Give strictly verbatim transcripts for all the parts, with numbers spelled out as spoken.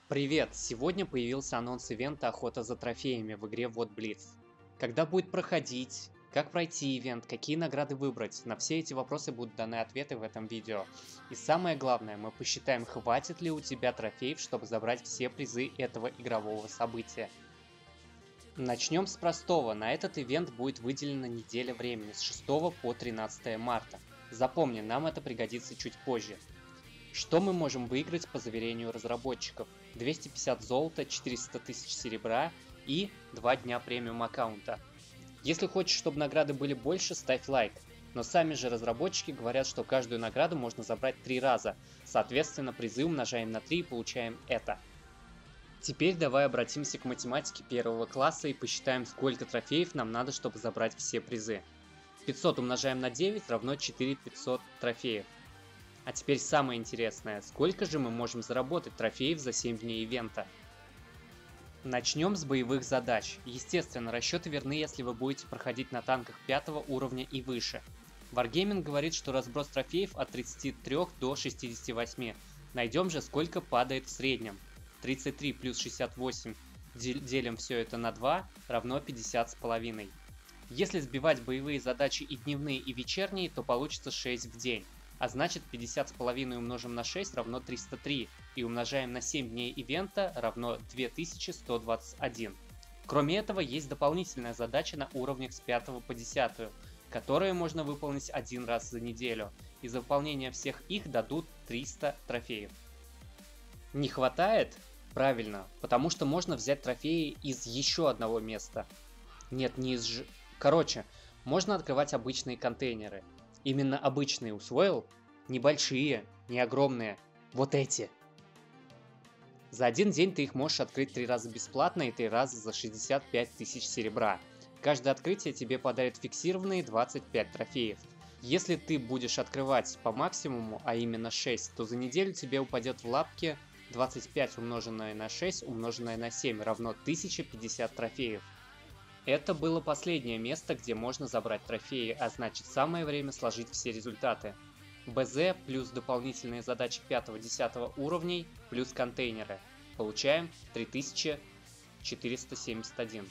Привет! Сегодня появился анонс ивента «Охота за трофеями» в игре вот Blitz. Когда будет проходить, как пройти ивент, какие награды выбрать, на все эти вопросы будут даны ответы в этом видео. И самое главное, мы посчитаем, хватит ли у тебя трофеев, чтобы забрать все призы этого игрового события. Начнем с простого, на этот ивент будет выделена неделя времени с шестого по тринадцатое марта. Запомни, нам это пригодится чуть позже. Что мы можем выиграть по заверению разработчиков? двести пятьдесят золота, четыреста тысяч серебра и два дня премиум аккаунта. Если хочешь, чтобы награды были больше, ставь лайк. Но сами же разработчики говорят, что каждую награду можно забрать три раза. Соответственно, призы умножаем на три и получаем это. Теперь давай обратимся к математике первого класса и посчитаем, сколько трофеев нам надо, чтобы забрать все призы. пятьсот умножаем на девять равно четыре тысячи пятьсот трофеев. А теперь самое интересное, сколько же мы можем заработать трофеев за семь дней ивента? Начнем с боевых задач. Естественно, расчеты верны, если вы будете проходить на танках пятого уровня и выше. Wargaming говорит, что разброс трофеев от тридцати трёх до шестидесяти восьми. Найдем же, сколько падает в среднем. тридцать три плюс шестьдесят восемь делим все это на два равно пятьдесят с половиной. Если сбивать боевые задачи и дневные, и вечерние, то получится шесть в день. А значит, пятьдесят с половиной умножим на шесть равно триста три, и умножаем на семь дней ивента равно две тысячи сто двадцать один. Кроме этого, есть дополнительная задача на уровнях с пятого по десятую, которые можно выполнить один раз за неделю, и за выполнение всех их дадут триста трофеев. Не хватает? Правильно, потому что можно взять трофеи из еще одного места. Нет, не из ж... Короче, можно открывать обычные контейнеры. Именно обычные, усвоил? Небольшие, не огромные. Вот эти. За один день ты их можешь открыть три раза бесплатно и три раза за шестьдесят пять тысяч серебра. Каждое открытие тебе подарит фиксированные двадцать пять трофеев. Если ты будешь открывать по максимуму, а именно шесть, то за неделю тебе упадет в лапки двадцать пять умноженное на шесть умноженное на семь равно тысяча пятьдесят трофеев. Это было последнее место, где можно забрать трофеи, а значит самое время сложить все результаты. БЗ плюс дополнительные задачи пятого-десятого уровней плюс контейнеры. Получаем три тысячи четыреста семьдесят один.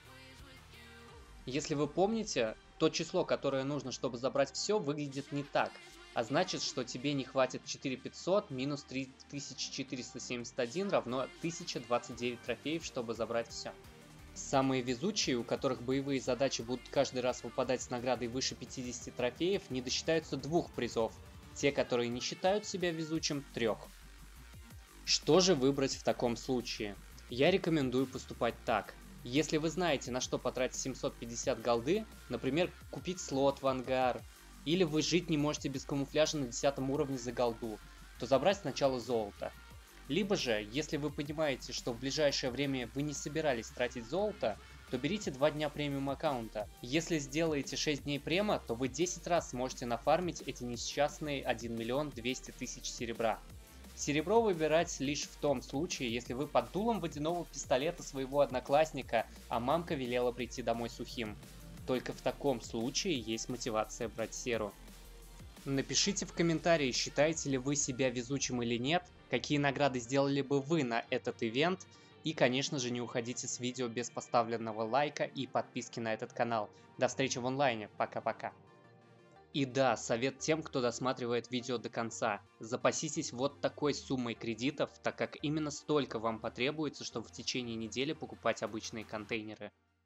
Если вы помните, то число, которое нужно, чтобы забрать все, выглядит не так. А значит, что тебе не хватит четыре тысячи пятьсот минус три тысячи четыреста семьдесят один равно тысяча двадцать девять трофеев, чтобы забрать все. Самые везучие, у которых боевые задачи будут каждый раз выпадать с наградой выше пятидесяти трофеев, не досчитаются двух призов. Те, которые не считают себя везучим, трех. Что же выбрать в таком случае? Я рекомендую поступать так. Если вы знаете, на что потратить семьсот пятьдесят голды, например, купить слот в ангар, или вы жить не можете без камуфляжа на десятом уровне за голду, то забрать сначала золото. Либо же, если вы понимаете, что в ближайшее время вы не собирались тратить золото, то берите два дня премиум аккаунта. Если сделаете шесть дней према, то вы десять раз сможете нафармить эти несчастные один миллион двести тысяч серебра. Серебро выбирать лишь в том случае, если вы под дулом водяного пистолета своего одноклассника, а мамка велела прийти домой сухим. Только в таком случае есть мотивация брать серу. Напишите в комментарии, считаете ли вы себя везучим или нет, какие награды сделали бы вы на этот ивент, и, конечно же, не уходите с видео без поставленного лайка и подписки на этот канал. До встречи в онлайне, пока-пока. И да, совет тем, кто досматривает видео до конца. Запаситесь вот такой суммой кредитов, так как именно столько вам потребуется, чтобы в течение недели покупать обычные контейнеры.